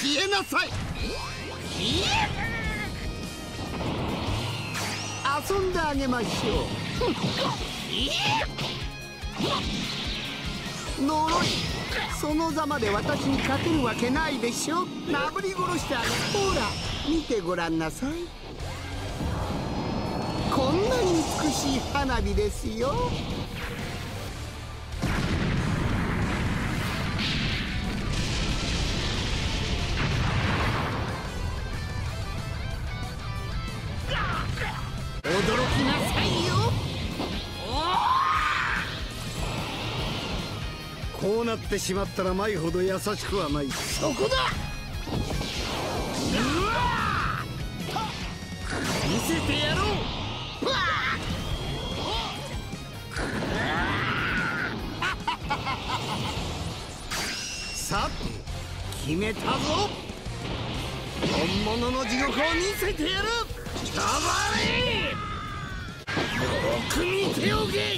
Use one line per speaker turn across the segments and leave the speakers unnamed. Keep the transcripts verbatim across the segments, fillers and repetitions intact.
消えなさい。遊んであげましょう。呪い、そのざまで私に勝てるわけないでしょ。なぶり殺してあげる。ほら見てごらんなさい。こんなに美しい花火ですよ。驚きなさいよ。こうなってしまったら舞ほど優しくはない。そこだ。うわ見せてやろう。さて決めたぞ。本物の地獄を見せてやる。たまれ。よく見ておけ。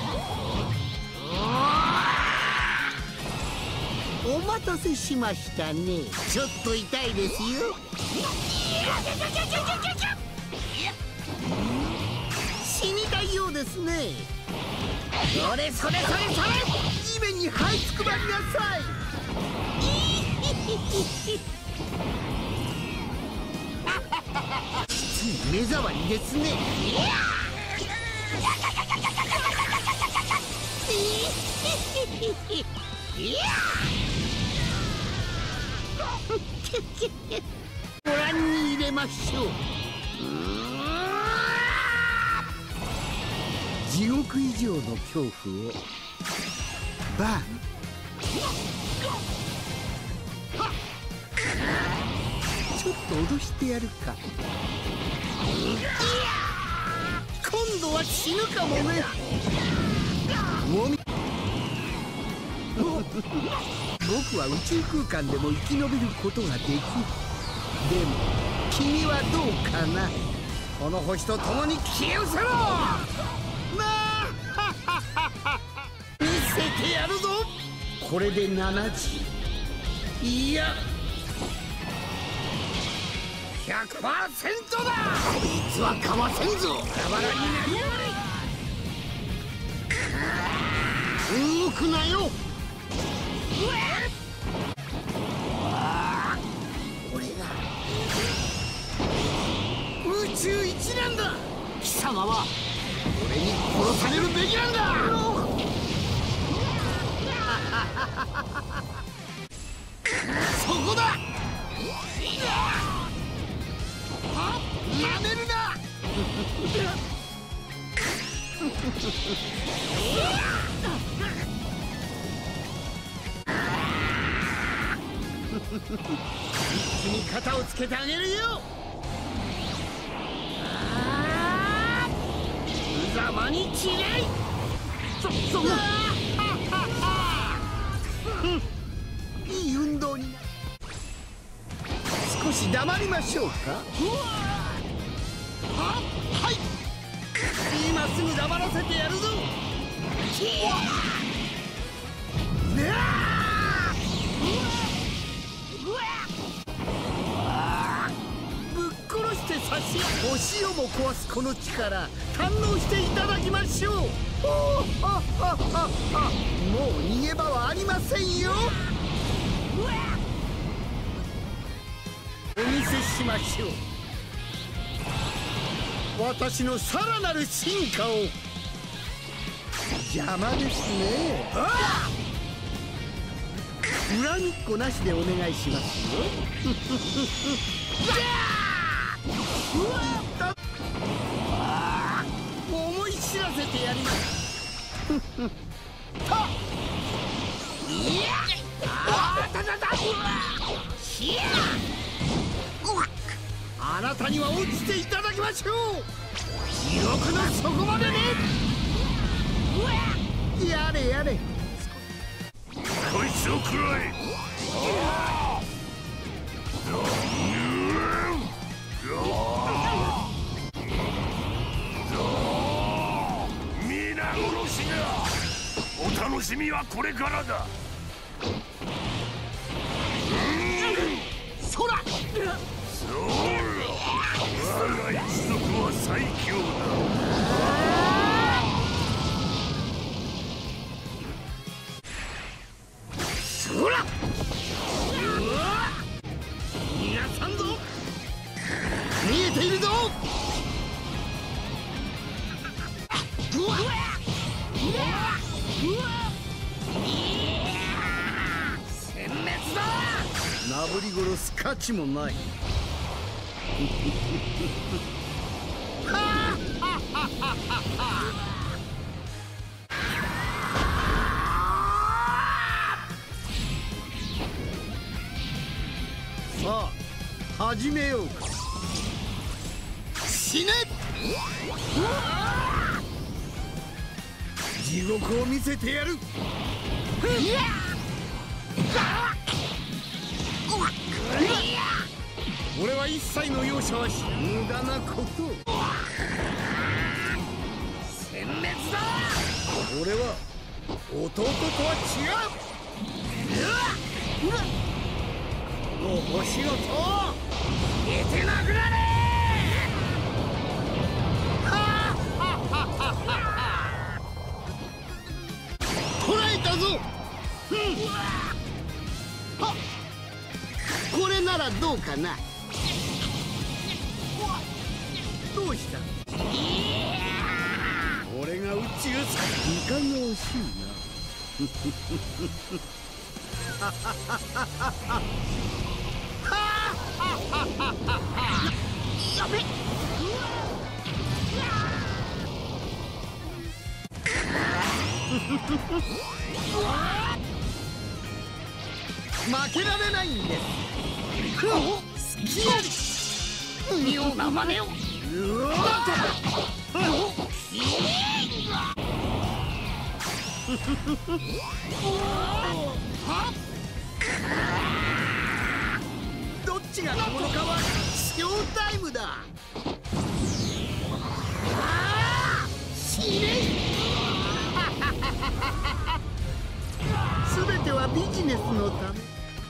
お待たせしましたね。ちょっと痛いですよ。死にたいようですね。それそれそれそれ、地面に這いつくばりなさい。目障りですね。ご覧に入れましょう。地獄以上の恐怖をバン。ちょっと脅してやるか。今度は死ぬかもね。もみ僕は宇宙空間でも生き延びることができる。でも君はどうかな。この星と共に消え失せろ。なあ見せてやるぞ。これでななじ。いや ひゃくパーセント だ。こいつはかわせんぞ。バラバラになりやがれ。動くなよ。これが宇宙一なんだ。貴様は俺に殺されるべきなんだ。そこだ。なめるな。一気に肩をつけてあげるよ。無様に違い。そそんな。いい運動になる。少し黙りましょうか。はい、今すぐ黙らせてやるぞ。ぶっ殺して差し星をも壊すこの力、堪能していただきましょう。もう逃げ場はありませんよ。お見せしましょう。私のさらなる進化を。邪魔ですね。恨みっこなしでお願いしますよ。思い知らせてやります。いやあたたたあなたには落ちていただきましょう。地獄の底までね。やれやれ。
こいつを食らえ。皆殺しだ。お楽しみはこれからだ。 最強だ。
そら逃がさんぞ。見えているぞ。うわっ殲滅だ。なぶり殺す価値もない。さあ始めようか。死ね。地獄を見せてやる。俺は一切の容赦はし無駄なこと。殲滅だ。俺は弟とは違う。の星のと入れて殴られ。捕らえたぞ。うん、はっ、これならどうかな。どうした。俺が宇宙さ。いかが惜しいな。やべ。負けられないんです。好きやり妙な真似を。どっちが小物かはショータイムだ。死ね。すべてはビジネスのため。